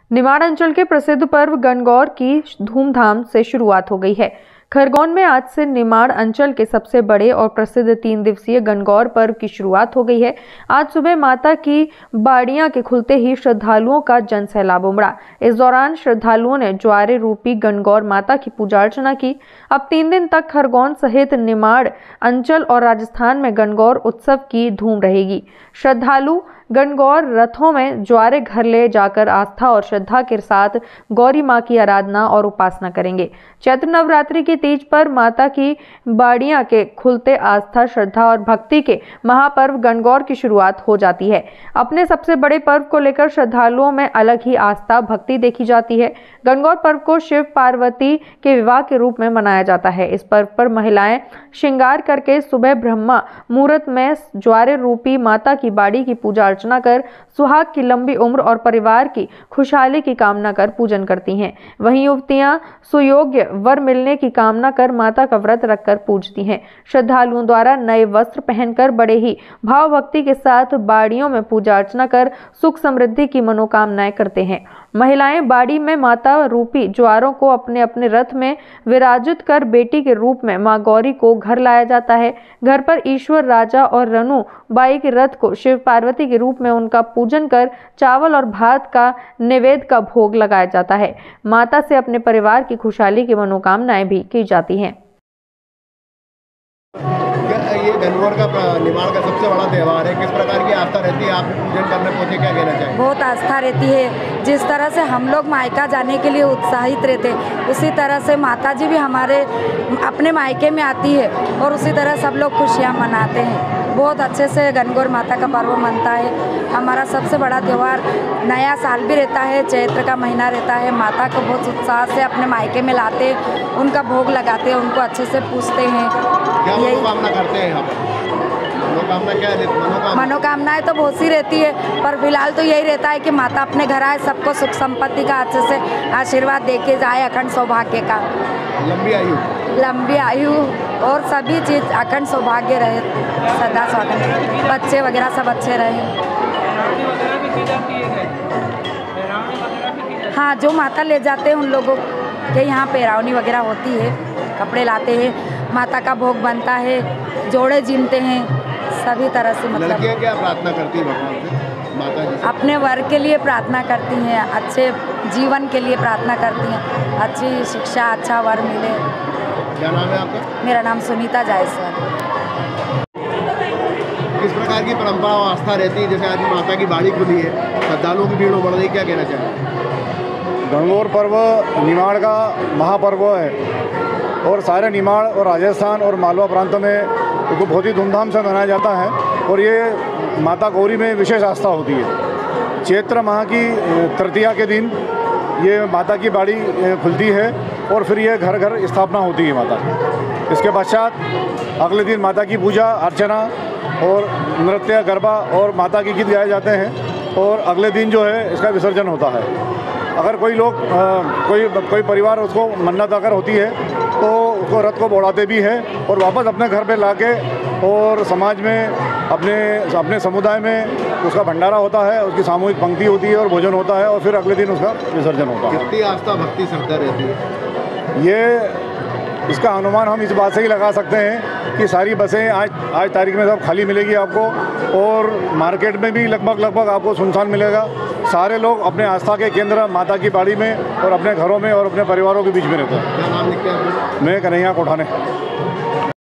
निमाड़ अंचल के प्रसिद्ध पर्व गणगौर की धूमधाम से शुरुआत हो गई है। खरगोन में आज से निमाड़ अंचल के सबसे बड़े और प्रसिद्ध 3 दिवसीय गणगौर पर्व की शुरुआत हो गई है। आज सुबह माता की बाड़ियां के खुलते ही श्रद्धालुओं का जन सैलाब उमड़ा। इस दौरान श्रद्धालुओं ने ज्वारे रूपी गणगौर माता की पूजा अर्चना की। अब 3 दिन तक खरगोन सहित निमाड़ अंचल और राजस्थान में गणगौर उत्सव की धूम रहेगी। श्रद्धालु गणगौर रथों में ज्वारे घर ले जाकर आस्था और श्रद्धा के साथ गौरी मां की आराधना और उपासना करेंगे। चैत्र नवरात्रि की तीज पर माता की बाड़ियां के खुलते आस्था, श्रद्धा और भक्ति के महापर्व गणगौर की शुरुआत हो जाती है। अपने सबसे बड़े पर्व को लेकर श्रद्धालुओं में अलग ही आस्था भक्ति देखी जाती है। गणगौर पर्व को शिव पार्वती के विवाह के रूप में मनाया जाता है। इस पर्व पर महिलाएं श्रृंगार करके सुबह ब्रह्मा मुहूर्त में ज्वारे रूपी माता की बाड़ी की पूजा अर्चना कर सुहाग की लंबी उम्र और परिवार की खुशहाली की कामना कर पूजन करती हैं। वहीं युवतियां सुयोग्य वर मिलने की कामना कर माता का व्रत रखकर पूजती हैं। श्रद्धालुओं द्वारा नए वस्त्र पहनकर बड़े ही भाव भक्ति के साथ बाड़ियों में पूजा अर्चना कर सुख समृद्धि की मनोकामनाएं करते हैं। महिलाएं बाड़ी में माता रूपी ज्वारों को अपने अपने रथ में विराजित कर बेटी के रूप में मां गौरी को घर लाया जाता है। घर पर ईश्वर राजा और रनु बाई के रथ को शिव पार्वती के रूप में उनका पूजन कर चावल और भात का नैवेद्य का भोग लगाया जाता है। माता से अपने परिवार की खुशहाली की मनोकामनाएं भी की जाती हैं। ये गणगौर का निमाड़ का सबसे बड़ा त्यौहार है। किस प्रकार की आस्था रहती है? आप पूजन करने पहुंचे, क्या कहना चाहिए? बहुत आस्था रहती है। जिस तरह से हम लोग मायका जाने के लिए उत्साहित रहते हैं, उसी तरह से माता जी भी हमारे अपने मायके में आती है और उसी तरह सब लोग खुशियाँ मनाते हैं। बहुत अच्छे से गणगौर माता का पर्व मनता है। हमारा सबसे बड़ा त्यौहार नया साल भी रहता है, चैत्र का महीना रहता है। माता को बहुत उत्साह से अपने मायके में लाते, उनका भोग लगाते हैं, उनको अच्छे से पूजते हैं। क्या मनोकामना करते हैं आप? मनोकामना क्या है? मनोकामनाएं तो बहुत सी रहती है, पर फिलहाल तो यही रहता है कि माता अपने घर आए, सबको सुख संपत्ति का अच्छे से आशीर्वाद देके जाए, अखंड सौभाग्य का, लंबी आयु और सभी चीज़ अखंड सौभाग्य रहे, सदा स्वागत, बच्चे वगैरह सब अच्छे रहे। हाँ, जो माता ले जाते हैं उन लोगों के यहाँ पेरावनी वगैरह होती है, कपड़े लाते हैं, माता का भोग बनता है, जोड़े जीनते हैं, सभी तरह से। मतलब लड़कियाँ क्या प्रार्थना करती हैं भगवान से, माता जी से? अपने वर के लिए प्रार्थना करती हैं, अच्छे जीवन के लिए प्रार्थना करती हैं, अच्छी शिक्षा, अच्छा वर मिले। क्या नाम है आपका? मेरा नाम सुनीता जायसवाल। किस प्रकार की परंपरा और आस्था रहती है? जैसे आज माता की बाड़ी खुली है, श्रद्धालुओं की भीड़ बढ़ रही, क्या कहना चाहिए? गणगौर पर्व निमाड़ का महापर्व है और सारे निमाड़ और राजस्थान और मालवा प्रांतों में इसको बहुत ही धूमधाम से मनाया जाता है और ये माता गौरी में विशेष आस्था होती है। चैत्र माह की तृतीया के दिन ये माता की बाड़ी खुलती है और फिर ये घर घर स्थापना होती है माता की। इसके पश्चात अगले दिन माता की पूजा अर्चना और नृत्य, गरबा और माता के गीत गाए जाते हैं और अगले दिन जो है इसका विसर्जन होता है। अगर कोई लोग कोई परिवार उसको मन्नत अगर होती है तो उसको रथ को दौड़ाते भी हैं और वापस अपने घर पे लाके और समाज में अपने समुदाय में उसका भंडारा होता है, उसकी सामूहिक पंक्ति होती है और भोजन होता है और फिर अगले दिन उसका विसर्जन होता है। कितनी आस्था भक्ति श्रद्धा रहती है? ये इसका अनुमान हम इस बात से ही लगा सकते हैं कि सारी बसें आज तारीख में सब खाली मिलेगी आपको और मार्केट में भी लगभग आपको सुनसान मिलेगा। सारे लोग अपने आस्था के केंद्र माता की बाड़ी में और अपने घरों में और अपने परिवारों के बीच में रहते हैं। क्या नाम लिखते हैं? मैं कन्हैया कोठाने।